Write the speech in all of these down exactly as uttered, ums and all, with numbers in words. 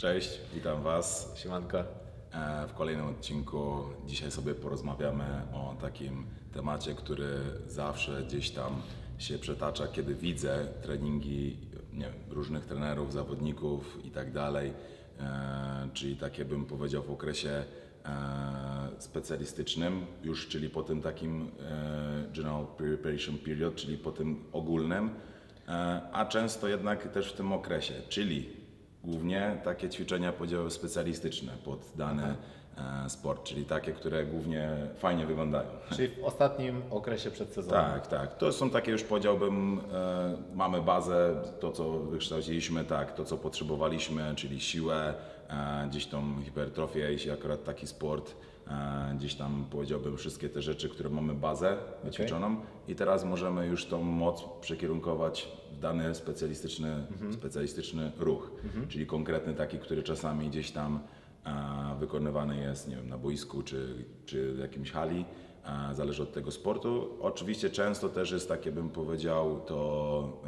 Cześć, witam Was. Siemanko. W kolejnym odcinku dzisiaj sobie porozmawiamy o takim temacie, który zawsze gdzieś tam się przetacza, kiedy widzę treningi, nie wiem, różnych trenerów, zawodników i tak dalej, czyli takie bym powiedział w okresie specjalistycznym już, czyli po tym takim General Preparation Period, czyli po tym ogólnym, a często jednak też w tym okresie, czyli głównie takie ćwiczenia podziały specjalistyczne pod dany e, sport, czyli takie, które głównie fajnie wyglądają. Czyli w ostatnim okresie przed sezonem. Tak, tak. To są takie już powiedziałbym, e, mamy bazę, to co wykształciliśmy, tak, to co potrzebowaliśmy, czyli siłę, e, gdzieś tą hipertrofię, jeśli akurat taki sport, e, gdzieś tam powiedziałbym wszystkie te rzeczy, które mamy bazę wyćwiczoną okay. I teraz możemy już tą moc przekierunkować w dany specjalistyczny, mhm. specjalistyczny ruch, mhm. czyli konkretny taki, który czasami gdzieś tam e, wykonywany jest, nie wiem, na boisku czy, czy w jakimś hali. Zależy od tego sportu. Oczywiście często też jest takie, bym powiedział, to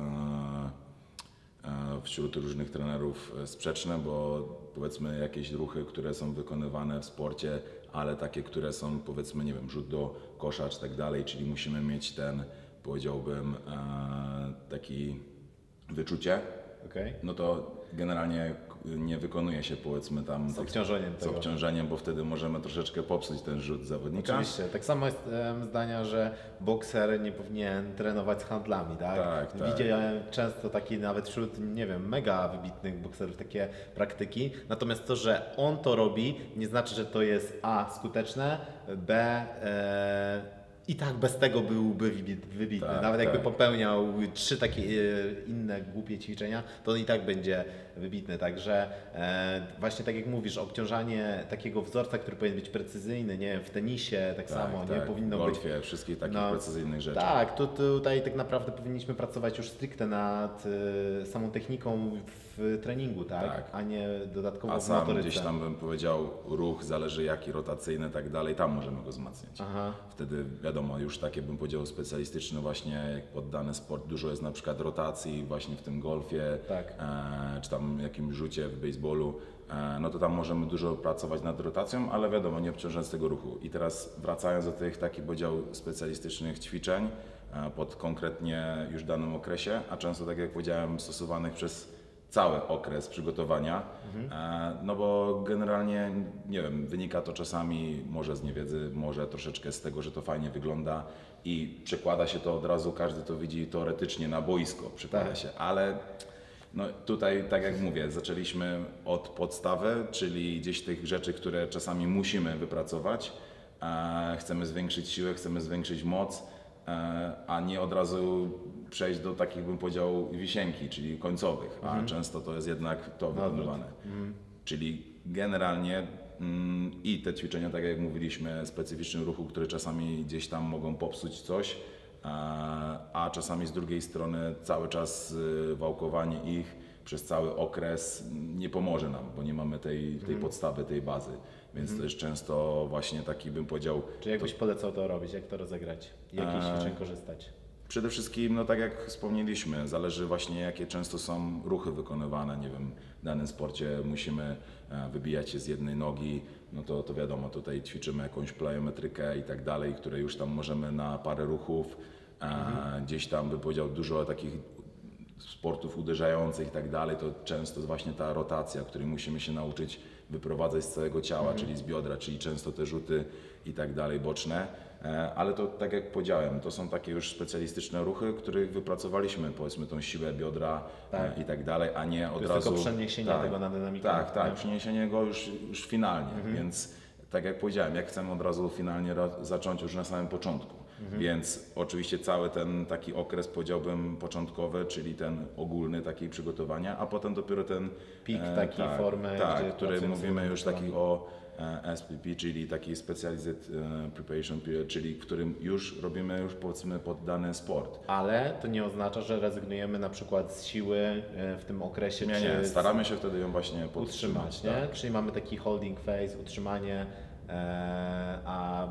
e, e, wśród różnych trenerów sprzeczne, bo powiedzmy jakieś ruchy, które są wykonywane w sporcie, ale takie, które są powiedzmy, nie wiem, rzut do kosza czy tak dalej, czyli musimy mieć ten, powiedziałbym, e, taki wyczucie, okay. no to generalnie nie wykonuje się powiedzmy tam z obciążeniem, z obciążeniem, bo wtedy możemy troszeczkę popsuć ten rzut zawodnika. Oczywiście, tak samo jest um, zdania, że bokser nie powinien trenować z handlami, tak? Tak, tak. Widziałem często taki nawet wśród, nie wiem, mega wybitnych bokserów takie praktyki, natomiast to, że on to robi, nie znaczy, że to jest a. skuteczne, b. E, i tak bez tego byłby wybitny. Tak, Nawet jakby tak. popełniał trzy takie inne głupie ćwiczenia, to on i tak będzie wybitny. Także e, właśnie tak jak mówisz, obciążanie takiego wzorca, który powinien być precyzyjny, nie wiem, w tenisie tak, tak samo, tak, nie powinno w golfie, być. wszystkich takich no, precyzyjnych rzeczy. Tak, to, tutaj tak naprawdę powinniśmy pracować już stricte nad y, samą techniką w treningu, tak? tak. A nie dodatkowo A w sam motoryce. gdzieś tam bym powiedział ruch, zależy jaki, rotacyjny i tak dalej, tam możemy go wzmacniać. Aha. Wtedy wiadomo, już takie bym powiedział specjalistyczne właśnie, jak pod dany sport, dużo jest na przykład rotacji właśnie w tym golfie, tak. e, czy tam jakimś rzucie w baseballu, e, no to tam możemy dużo pracować nad rotacją, ale wiadomo, nie obciążając tego ruchu. I teraz wracając do tych takich powiedział specjalistycznych ćwiczeń e, pod konkretnie już danym okresie, a często tak jak powiedziałem stosowanych przez cały okres przygotowania, mhm. no bo generalnie, nie wiem, wynika to czasami może z niewiedzy, może troszeczkę z tego, że to fajnie wygląda i przekłada się to od razu, każdy to widzi teoretycznie na boisko, przekłada tak. się, ale no tutaj, tak jak mówię, zaczęliśmy od podstawy, czyli gdzieś tych rzeczy, które czasami musimy wypracować, chcemy zwiększyć siłę, chcemy zwiększyć moc, a nie od razu przejść do takich, bym powiedział, wisienki, czyli końcowych, a mhm. często to jest jednak to wykonywane. Mhm. Czyli generalnie mm, i te ćwiczenia, tak jak mówiliśmy, specyficznym ruchu, które czasami gdzieś tam mogą popsuć coś, a, a czasami z drugiej strony cały czas y, wałkowanie ich przez cały okres nie pomoże nam, bo nie mamy tej, tej mhm. podstawy, tej bazy. Więc mhm. to jest często właśnie taki, bym powiedział... Czy jakbyś to... polecał to robić, jak to rozegrać? Jakich ćwiczeń e... korzystać? Przede wszystkim, no tak jak wspomnieliśmy, zależy właśnie jakie często są ruchy wykonywane, nie wiem, w danym sporcie musimy wybijać się z jednej nogi, no to, to wiadomo, tutaj ćwiczymy jakąś plyometrykę i tak dalej, które już tam możemy na parę ruchów, mhm. gdzieś tam bym powiedział dużo takich sportów uderzających i tak dalej, to często jest właśnie ta rotacja, której musimy się nauczyć wyprowadzać z całego ciała, mhm. czyli z biodra, czyli często te rzuty i tak dalej boczne, ale to tak jak powiedziałem, to są takie już specjalistyczne ruchy, których wypracowaliśmy, powiedzmy tą siłę biodra tak. i tak dalej, a nie od to razu... tylko przeniesienie tak, tego na dynamikę. Tak, tak, tak, przeniesienie go już, już finalnie, mhm. więc tak jak powiedziałem, jak chcemy od razu finalnie zacząć już na samym początku. Mhm. Więc oczywiście cały ten taki okres powiedziałbym początkowy, czyli ten ogólny taki przygotowania, a potem dopiero ten pik e, takiej tak, formy, tak, który mówimy już taki o e, S P P, czyli taki Specialized e, Preparation Period, czyli w którym już robimy już powiedzmy pod dany sport. Ale to nie oznacza, że rezygnujemy na przykład z siły e, w tym okresie. Nie, nie, staramy się wtedy ją właśnie podtrzymać. Nie? Tak. Czyli mamy taki holding phase, utrzymanie, e, a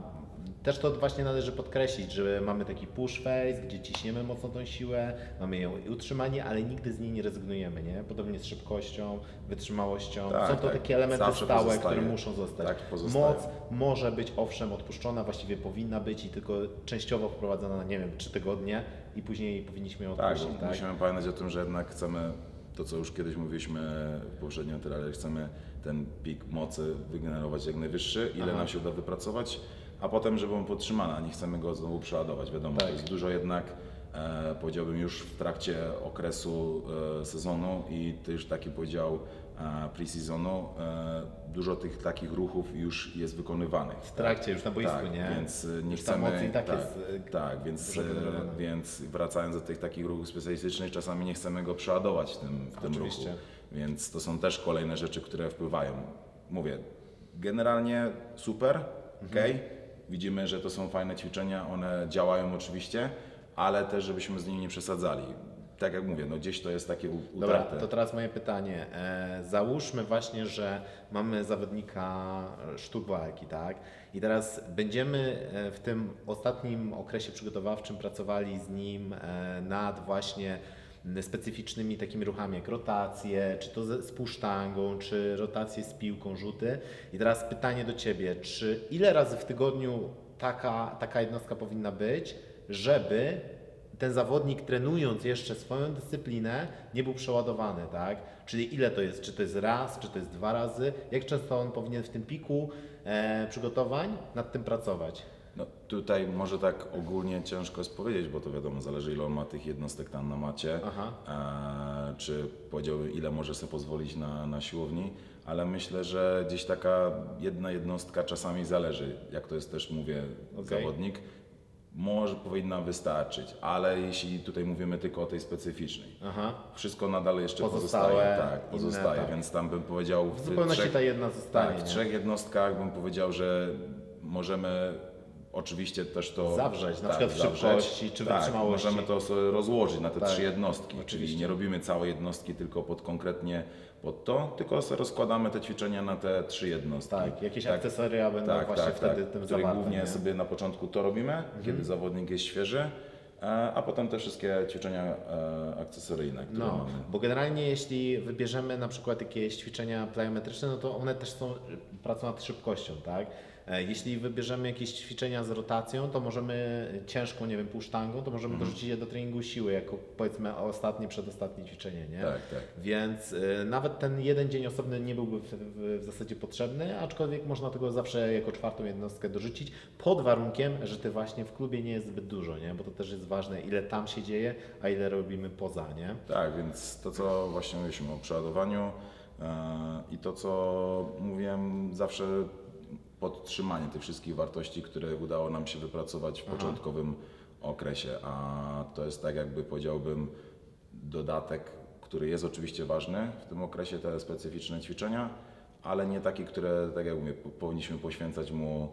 też to właśnie należy podkreślić, że mamy taki push face, gdzie ciśniemy mocno tą siłę, mamy ją utrzymanie, ale nigdy z niej nie rezygnujemy, nie? Podobnie z szybkością, wytrzymałością. Tak, Są to tak. takie elementy Zawsze stałe, pozostaje. które muszą zostać. Tak, pozostaje. Moc może być owszem odpuszczona, właściwie powinna być i tylko częściowo wprowadzona na, nie wiem, trzy tygodnie i później powinniśmy ją Tak, odpuścić. bo Tak, musimy pamiętać o tym, że jednak chcemy, to co już kiedyś mówiliśmy w poprzednim materiale, chcemy ten pik mocy wygenerować jak najwyższy, ile Aha. nam się uda wypracować, a potem, żeby on podtrzymana, nie chcemy go znowu przeładować. Wiadomo, Tak. to jest dużo jednak, e, powiedziałbym już w trakcie okresu e, sezonu i też taki powiedział e, pre-sezonu, e, dużo tych takich ruchów już jest wykonywanych. w trakcie, już na boisku, Tak, nie? więc y, nie Już ta chcemy. moc i tak tak, jest, y, tak, więc, dużo y, generowana. więc wracając do tych takich ruchów specjalistycznych, czasami nie chcemy go przeładować w tym, w tym Oczywiście. ruchu. Więc to są też kolejne rzeczy, które wpływają. Mówię, generalnie super, Mhm. ok. Widzimy, że to są fajne ćwiczenia, one działają oczywiście, ale też żebyśmy z nimi nie przesadzali. Tak jak mówię, no gdzieś to jest takie u- Dobra, utarte. to teraz moje pytanie. E, załóżmy właśnie, że mamy zawodnika sztuk walki, tak? I teraz będziemy e, w tym ostatnim okresie przygotowawczym pracowali z nim e, nad właśnie specyficznymi takimi ruchami jak rotacje, czy to z z pusztangą, czy rotacje z piłką, rzuty. I teraz pytanie do Ciebie, czy ile razy w tygodniu taka, taka jednostka powinna być, żeby ten zawodnik trenując jeszcze swoją dyscyplinę nie był przeładowany, tak? Czyli ile to jest? Czy to jest raz, czy to jest dwa razy? Jak często on powinien w tym piku e, przygotowań nad tym pracować? No, tutaj może tak ogólnie ciężko jest powiedzieć, bo to wiadomo, zależy ile on ma tych jednostek tam na macie, Aha. e, czy powiedziałbym ile może sobie pozwolić na, na siłowni, ale myślę, że gdzieś taka jedna jednostka czasami zależy, jak to jest też mówię Okej. zawodnik, może powinna wystarczyć, ale jeśli tutaj mówimy tylko o tej specyficznej, Aha. wszystko nadal jeszcze Pozostałe, pozostaje, tak, inne, pozostaje, tak. więc tam bym powiedział W tych zupełności trzech- ta jedna zostanie, tak, w nie? trzech jednostkach bym powiedział, że możemy oczywiście też to Zawrzeć, na tak, przykład w zawrzeć. szybkości czy tak, wytrzymałości. możemy to sobie rozłożyć na te Tak, trzy jednostki, oczywiście. czyli nie robimy całej jednostki tylko pod konkretnie pod to, tylko sobie rozkładamy te ćwiczenia na te trzy jednostki. Tak, jakieś akcesoria będą właśnie wtedy tym które zawarte, głównie nie? sobie na początku to robimy, kiedy zawodnik jest świeży, e, a potem te wszystkie ćwiczenia e, akcesoryjne, które No, mamy. bo generalnie jeśli wybierzemy na przykład jakieś ćwiczenia plyometryczne, no to one też są y, pracą nad szybkością, tak? E, Jeśli wybierzemy jakieś ćwiczenia z rotacją, to możemy ciężką, nie wiem, półsztangą, to możemy Mhm. dorzucić je do treningu siły, jako powiedzmy ostatnie, przedostatnie ćwiczenie, nie? Tak, tak. Więc y, nawet ten jeden dzień osobny nie byłby w, w, w zasadzie potrzebny, aczkolwiek można tego zawsze jako czwartą jednostkę dorzucić, pod warunkiem, że ty właśnie w klubie nie jest zbyt dużo, nie? Bo to też jest ważne, ile tam się dzieje, a ile robimy poza, nie? Tak, więc to co właśnie mówiliśmy o przeładowaniu e, i to co mówiłem zawsze podtrzymanie tych wszystkich wartości, które udało nam się wypracować w Aha. początkowym okresie, a to jest tak jakby powiedziałbym dodatek, który jest oczywiście ważny w tym okresie, te specyficzne ćwiczenia, ale nie takie, które tak jak mówię, po- powinniśmy poświęcać mu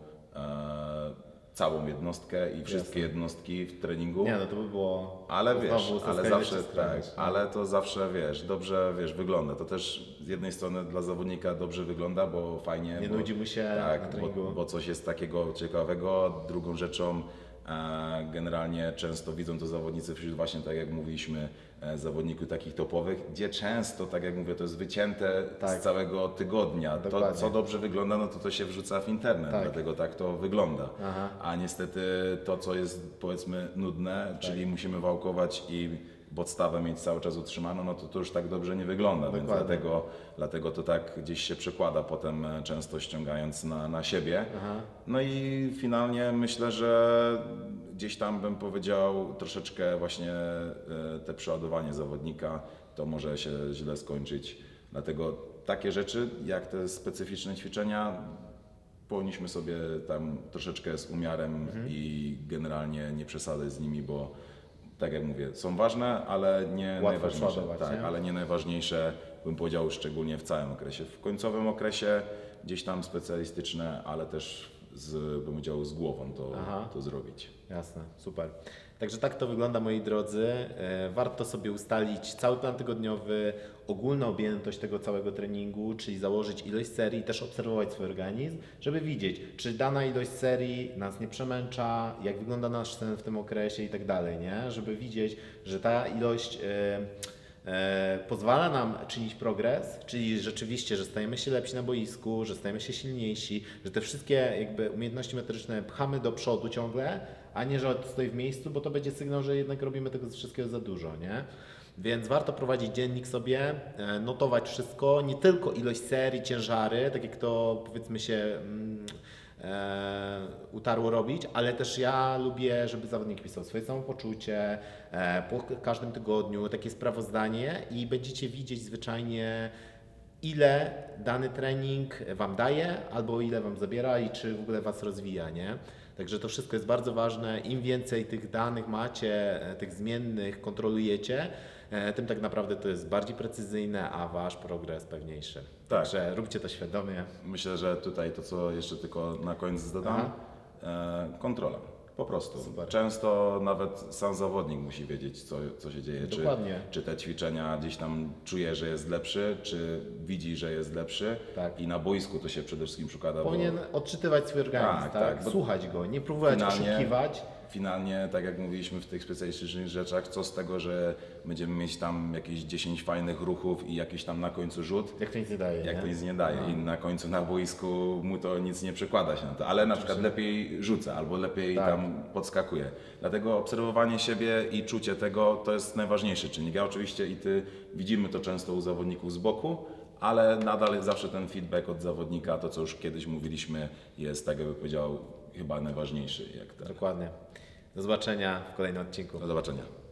e, całą jednostkę i wszystkie jednostki w treningu. Nie, no to by było Ale to wiesz, znowu ale skrajnie zawsze czy tak, skrajnie, no. ale to zawsze wiesz, dobrze wiesz, wygląda. To też z jednej strony dla zawodnika dobrze wygląda, bo fajnie. Nie bo, nudzi mu się na tak, treningu. bo, bo coś jest takiego ciekawego. Drugą rzeczą e, generalnie często widzą to zawodnicy wśród właśnie tak jak mówiliśmy, e, zawodników takich topowych, gdzie często, tak jak mówię, to jest wycięte Tak. z całego tygodnia. To Dokładnie. co dobrze wygląda, no to to się wrzuca w internet, Tak. dlatego tak to wygląda. Aha. A niestety to, co jest powiedzmy nudne, Tak. czyli musimy wałkować i podstawę mieć cały czas utrzymaną, no to to już tak dobrze nie wygląda, więc Dokładnie. dlatego, dlatego to tak gdzieś się przekłada potem e, często ściągając na, na siebie. Aha. No i finalnie myślę, że gdzieś tam bym powiedział troszeczkę właśnie e, te przeładowanie zawodnika to może się źle skończyć. Dlatego takie rzeczy jak te specyficzne ćwiczenia powinniśmy sobie tam troszeczkę z umiarem Mhm. i generalnie nie przesadzać z nimi, bo tak jak mówię, są ważne, ale nie Łatwo najważniejsze. przeładować, Tak, nie? ale nie najważniejsze, bym powiedział, szczególnie w całym okresie. W końcowym okresie gdzieś tam specjalistyczne, ale też z, bym powiedział, z głową to, Aha. to zrobić. Jasne, super. Także tak to wygląda, moi drodzy. E, Warto sobie ustalić cały plan tygodniowy, ogólną objętość tego całego treningu, czyli założyć ilość serii, też obserwować swój organizm, żeby widzieć, czy dana ilość serii nas nie przemęcza, jak wygląda nasz sen w tym okresie i tak dalej, nie? Żeby widzieć, że ta ilość e, e, pozwala nam czynić progres, czyli rzeczywiście, że stajemy się lepsi na boisku, że stajemy się silniejsi, że te wszystkie jakby umiejętności metryczne pchamy do przodu ciągle, a nie, że stoi w miejscu, bo to będzie sygnał, że jednak robimy tego wszystkiego za dużo, nie? Więc warto prowadzić dziennik sobie, e, notować wszystko, nie tylko ilość serii, ciężary, tak jak to powiedzmy się mm, e, utarło robić, ale też ja lubię, żeby zawodnik pisał swoje samopoczucie e, po każdym tygodniu, takie sprawozdanie i będziecie widzieć zwyczajnie, ile dany trening Wam daje, albo ile Wam zabiera i czy w ogóle Was rozwija, nie? Także to wszystko jest bardzo ważne. Im więcej tych danych macie, e, tych zmiennych kontrolujecie, e, tym tak naprawdę to jest bardziej precyzyjne, a Wasz progres pewniejszy. Tak. Także róbcie to świadomie. Myślę, że tutaj to, co jeszcze tylko na koniec dodam, e, kontrola. Po prostu. Super. Często nawet sam zawodnik musi wiedzieć, co, co się dzieje. Czy, Dokładnie. czy te ćwiczenia gdzieś tam czuje, że jest lepszy, czy widzi, że jest lepszy. Tak. I na boisku to się przede wszystkim przykłada. Powinien odczytywać swój organizm, tak? Tak, tak, bo Słuchać go, nie próbować finalnie- oszukiwać. Finalnie, tak jak mówiliśmy w tych specjalistycznych rzeczach, co z tego, że będziemy mieć tam jakieś dziesięć fajnych ruchów i jakiś tam na końcu rzut, Jak to nic nie daje, jak nie? to nic nie daje i na końcu na boisku mu to nic nie przekłada się na to, ale na przykład lepiej rzuca albo lepiej Tak. tam podskakuje. Dlatego obserwowanie siebie i czucie tego to jest najważniejszy czynnik. Ja oczywiście i Ty widzimy to często u zawodników z boku, ale nadal jest zawsze ten feedback od zawodnika, to co już kiedyś mówiliśmy, jest, tak jakby powiedział, chyba najważniejszy. Jak tak. Dokładnie. Do zobaczenia w kolejnym odcinku. Do zobaczenia.